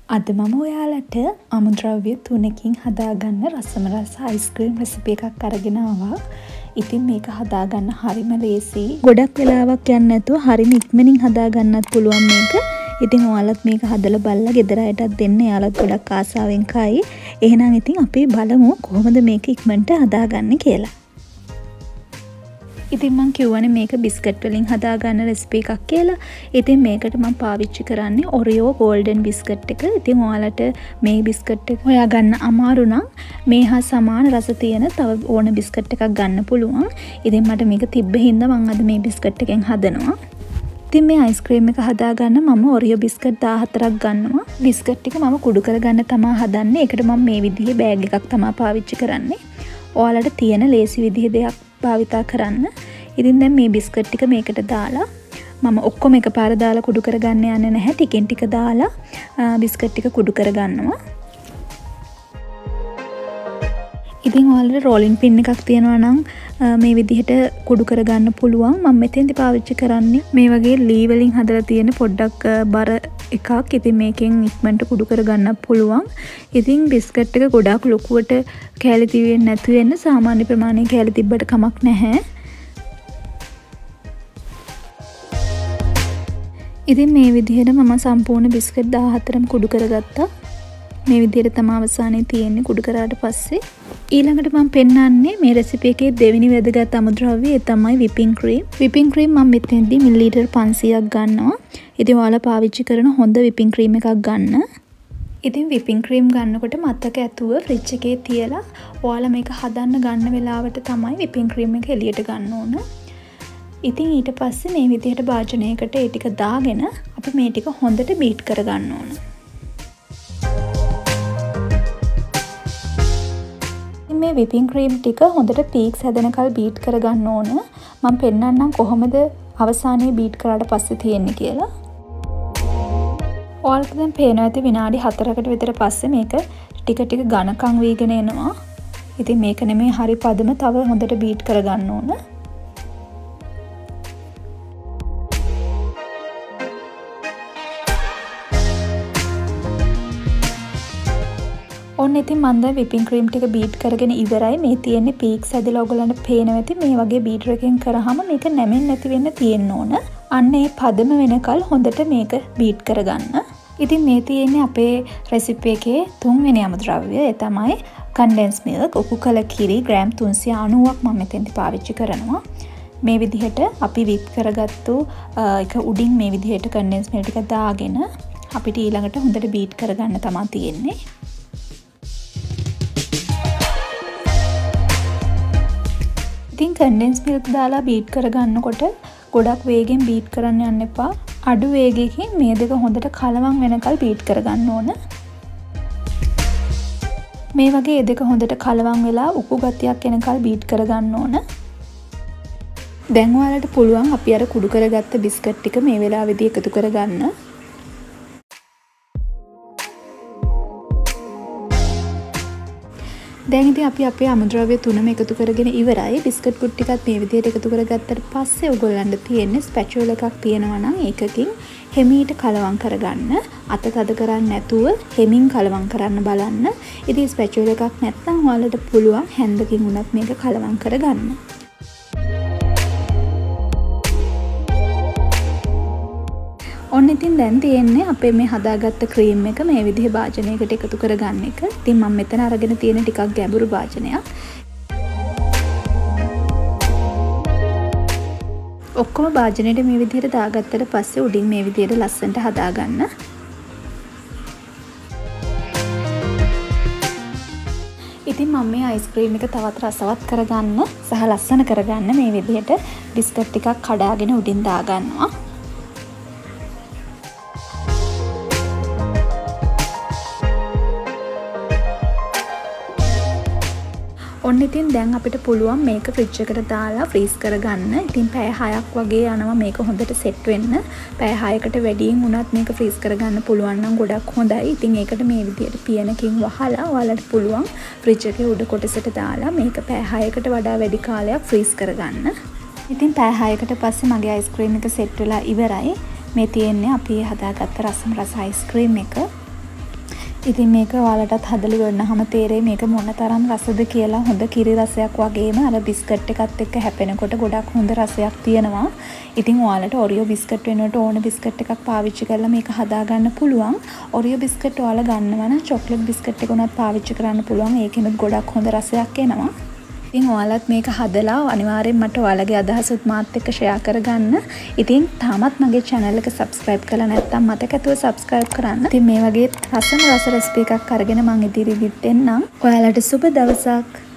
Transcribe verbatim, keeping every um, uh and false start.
අද මම ඔයාලට අමුද්‍රව්‍ය තුනකින් හදාගන්න රසම රස අයිස්ක්‍රීම් රෙසිපි එකක් අරගෙන ආවා. ඉතින් මේක හදාගන්න හරිම ලේසියි. ගොඩක් වෙලාවක් යන්නේ නැතුව හරිම ඉක්මනින් හදාගන්නත් පුළුවන් මේක. ඉතින් ඔයාලත් මේක හදලා බලලා ගෙදර අයටත් දෙන්න. එයාලත් ගොඩක් ආසාවෙන් කයි. එහෙනම් ඉතින් අපි බලමු කොහොමද මේක ඉක්මනට හදාගන්නේ කියලා. ඉතින් මම කියවනේ මේක බිස්කට් වලින් හදාගන්න රෙසිපි එකක් කියලා. ඉතින් මේකට මම පාවිච්චි කරන්නේ Oreo Golden බිස්කට් එක. ඉතින් ඔයාලට මේ බිස්කට් එක හොයාගන්න අමාරු නම් මේ හා සමාන රස තියෙන තව ඕන බිස්කට් එකක් ගන්න පුළුවන්. ඉතින් මට මේක තිබ්බ හින්දා මම අද මේ බිස්කට් එකෙන් හදනවා. ඉතින් මේ අයිස්ක්‍රීම් එක හදාගන්න මම Oreo බිස්කට් දාහතරක් ගන්නවා. බිස්කට් ටික මම කුඩු කරගන්න තමයි හදන්නේ. ඒකට මම මේ විදිහේ බෑග් එකක් තමයි පාවිච්චි කරන්නේ. ඔයාලට තියෙන ලේසි විදිහේ දෙයක් භාවිතා කරන්න. ඉතින් දැන් මේ බිස්කට් ටික මේකට දාලා මම ඔක්කොම එකපාර දාලා කුඩු කරගන්න යන්නේ නැහැ. ටිකෙන් ටික දාලා බිස්කට් ටික කුඩු කරගන්නවා. ඉතින් ඔයාලට රෝලින් පින් එකක් තියෙනවා නම් මේ විදිහට කුඩු කරගන්න පුළුවන්. මම මෙතෙන්දි පාවිච්චි කරන්නේ මේ වගේ ලී වලින් හදලා තියෙන පොඩ්ඩක් බර එකක්. ඉතින් මේකෙන් ඉක්මනට කුඩු කරගන්න පුළුවන්. ඉතින් බිස්කට් එක ගොඩාක් ලොකුවට කෑලි තිබෙන්නේ නැතු වෙන්න සාමාන්‍ය ප්‍රමාණයේ කෑලි තිබ්බට කමක් නැහැ. ඉතින් මේ විදිහට මම සම්පූර්ණ බිස්කට් දාහතරම කුඩු කරගත්තා. මේ විදිහට තමයි අවසානයේ තියෙන්නේ කුඩු කරාට පස්සේ. ඊළඟට මම පෙන්නන්නේ මේ රෙසිපි එකේ දෙවෙනි වැදගත් අමුද්‍රව්‍ය ඒ තමයි whipping cream. whipping cream මම මෙතෙන්දී මිලිලීටර් පන්සීයක් ගන්නවා. ඉතින් ඔයාලා පාවිච්චි කරන හොඳ whipping cream එකක් ගන්න. ඉතින් whipping cream ගන්නකොට මතක ඇතුව ෆ්‍රිජ් එකේ තියලා ඔයාලා මේක හදන්න ගන්න වෙලාවට තමයි whipping cream එක එළියට ගන්න ඕන. ඉතින් ඊට පස්සේ මේ විදිහට භාජනයකට ඒ ටික දාගෙන අපි මේ ටික හොඳට බීට් කරගන්න ඕන. මේ whipping cream ටික හොඳට පීක්ස් හැදෙනකල් බීට් කරගන්න ඕන. මම පෙන්නන්නම් කොහොමද අවසානයේ බීට් කරාට පස්සේ තියෙන්නේ කියලා. ඔයාලට දැන් පේනවා ඇති විනාඩි හතරකට විතර පස්සේ මේක ටික ටික ඝනකම් වීගෙන එනවා. ඉතින් මේක නෙමෙයි හරි පදම, තව හොඳට බීට් කරගන්න ඕන. ඔන්න ඉතින් මම දැන් whipping cream ටික බීට් කරගෙන ඉවරයි. මේ තියෙන්නේ පීක්ස් හැදලා ඔයගලන්ට පේනවා ඇති. මේ වගේ බීටර් එකෙන් කරාම මේක නැමෙන්නේ නැති වෙන්න තියෙන්න ඕන. අන්න ඒ පදම වෙනකල් හොඳට මේක බීට් කරගන්න. ඉතින් මේ තියෙන්නේ අපේ රෙසිපි එකේ තුන්වෙනි අමුද්‍රව්‍ය. ඒ තමයි කන්ඩෙන්ස් මිල්ක්. උකු කළ කිරි ග්‍රෑම් තුන්සිය අනූවක් මම මෙතෙන්දි පාවිච්චි කරනවා. මේ විදිහට අපි විප් කරගත්තු එක උඩින් මේ විදිහට කන්ඩෙන්ස් මිල්ක් ටික දාගෙන අපිට ඊළඟට හොඳට බීට් කරගන්න තමයි තියෙන්නේ. ඉතින් කන්ඩෙන්ස් මිල්ක් දාලා බීට් කරගන්නකොට ගොඩක් වේගෙන් බීට් කරන්න යන්න එපා. අඩු වේගයකින් මේ දෙක හොඳට කලවම් වෙනකල් බීට් කරගන්න ඕන. මේ වගේ දෙක හොඳට කලවම් වෙලා උකු ගතියක් එනකල් බීට් කරගන්න ඕන. දැන් ඔයාලට පුළුවන් අපි අර කුඩු කරගත්ත බිස්කට් ටික මේ වෙලාවේදී එකතු කරගන්න. දැන් ඉතින් අපි අපේ අමුද්‍රව්‍ය තුනම එකතු කරගෙන ඉවරයි. බිස්කට් කුට් ටිකත් මේ විදිහට එකතු කරගත්තට පස්සේ ඔයගොල්ලන්ට තියෙන්නේ ස්පැචුලා එකක් තියෙනවා නම් ඒකකින් හෙමීට කලවම් කරගන්න. අත තද කරන්නේ නැතුව හෙමින් කලවම් කරන්න බලන්න. ඉතින් ස්පැචුලා එකක් නැත්නම් ඔයාලට පුළුවන් හැන්දකින් උනත් මේක කලවම් කරගන්න. ඔන්න ඉතින් දැන් තියෙන්නේ අපේ මේ හදාගත්ත ක්‍රීම් එක මේ විදිහේ භාජනයකට එකතු කරගන්න එක. ඉතින් මම මෙතන අරගෙන තියෙන ටිකක් ගැඹුරු භාජනයක්. ඔක්කොම භාජනයට මේ විදිහට දාගත්තට පස්සේ උඩින් මේ විදිහට ලස්සනට හදාගන්න. ඉතින් මම මේ අයිස්ක්‍රීම් එක තවත් රසවත් කරගන්න සහ ලස්සන කරගන්න මේ විදිහට බිස්කට් ටිකක් කඩාගෙන උඩින් දාගන්නවා. ඔන්න ඉතින් දැන් අපිට පුළුවන් මේක ෆ්‍රිජ් එකට දාලා ෆ්‍රීස් කරගන්න. ඉතින් පැය හයක් වගේ යනවා මේක හොඳට සෙට් වෙන්න. පැය හයකට වැඩියෙන් වුණත් මේක ෆ්‍රීස් කරගන්න පුළුවන් නම් ගොඩක් හොඳයි. ඉතින් ඒකට මේ විදිහට පියනකින් වහලා ඔයාලට පුළුවන් ෆ්‍රිජ් එකේ උඩ කොටසට දාලා මේක පැය හයකට වඩා වැඩි කාලයක් ෆ්‍රීස් කරගන්න. ඉතින් පැය හයකට පස්සේ මගේ අයිස්ක්‍රීම් එක සෙට් වෙලා ඉවරයි. මේ තියෙන්නේ අපි හදාගත්ත රසම රස අයිස්ක්‍රීම් එක. ඉතින් මේක ඔයාලටත් හදලා ඉවරනහම තේරෙයි මේක මොන තරම් රසද කියලා. හොඳ කිරි රසයක් වගේම අර බිස්කට් එකත් එක්ක හැපෙනකොට ගොඩක් හොඳ රසයක් තියෙනවා. ඉතින් ඔයාලට ඔරියෝ බිස්කට් වෙනුවට ඕන බිස්කට් එකක් පාවිච්චි කරලා මේක හදාගන්න පුළුවන්. ඔරියෝ බිස්කට් ඔයාලා ගන්නවා නම් චොක්ලට් බිස්කට් එක උනත් පාවිච්චි කරන්න පුළුවන්. ඒකෙනුත් ගොඩක් හොඳ රසයක් එනවා. ඉතින් ඔයාලත් මේක හදලා අනිවාර්යෙන් මට ඔයාලගේ අදහසුත් මාත් එක්ක ෂෙයා කරගන්න. ඉතින් තාමත් මගේ channel එක subscribe කරලා නැත්නම් මතකතුව subscribe කරන්න. ඉතින් මේ වගේ රසම රස රෙසිපි එකක් අරගෙන මම ඉදිරියට එන්නම්. ඔයාලට සුබ දවසක්.